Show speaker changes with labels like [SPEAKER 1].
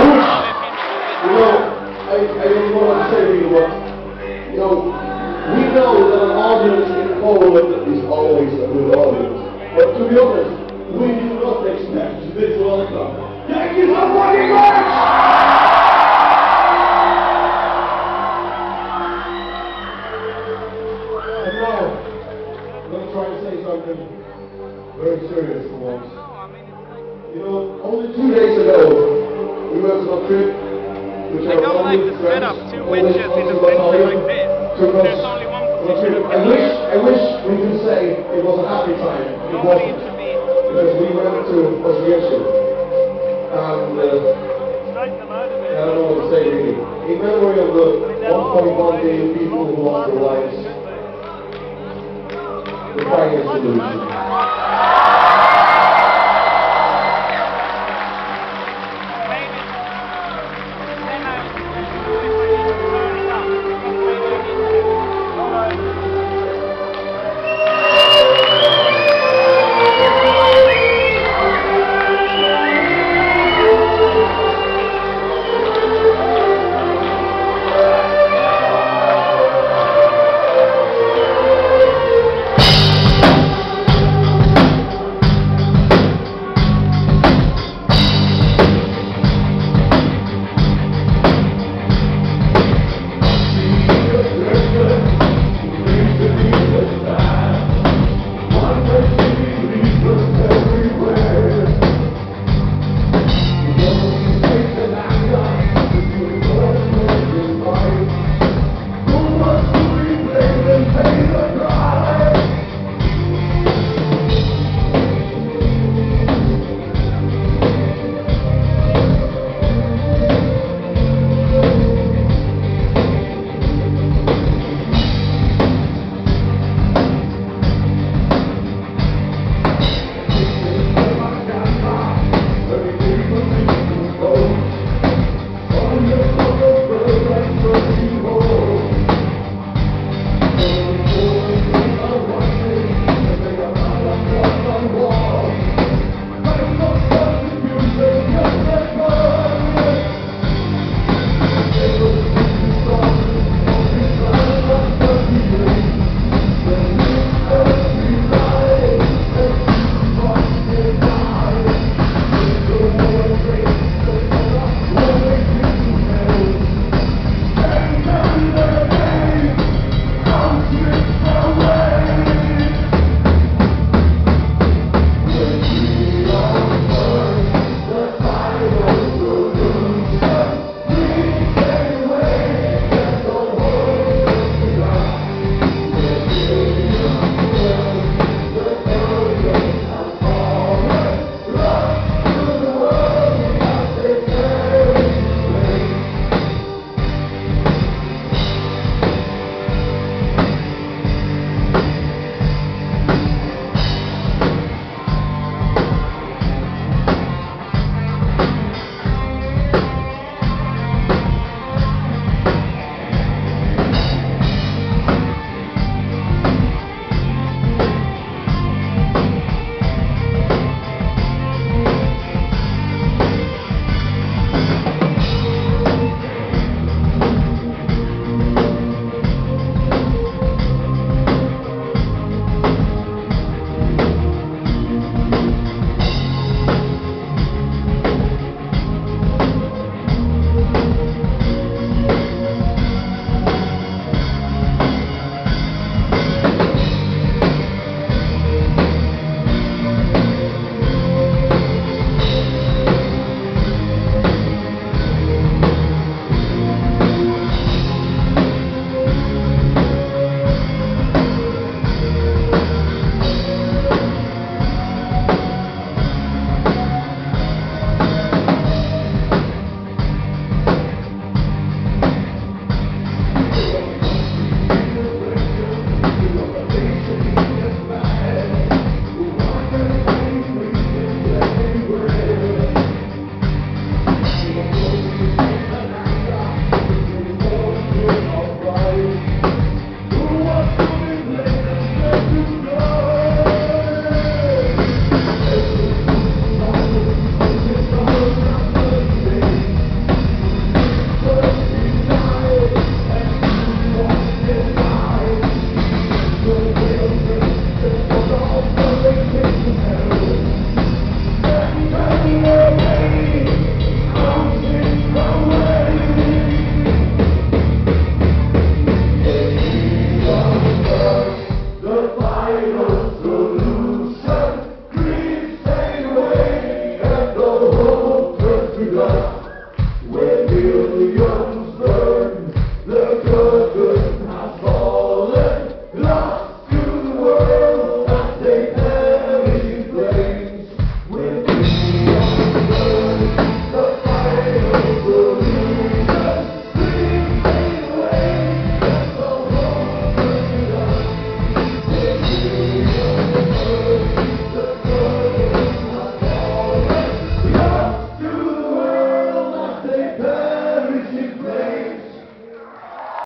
[SPEAKER 1] don't want to say to you, but, we know that an audience in Poland is always a good audience. But to be honest, we do not expect this welcome. Thank you so fucking much! And now, let's try to say something very serious for once. Only 2 days ago, we went on a trip, which
[SPEAKER 2] I don't like to set up two winches in the center like this. There's only one position.
[SPEAKER 1] I wish we could say it was a happy time. It wasn't. Because we went to Oswiecim. And I don't know what to say really. In memory of the 1.1 million people who lost their lives, the finest solution.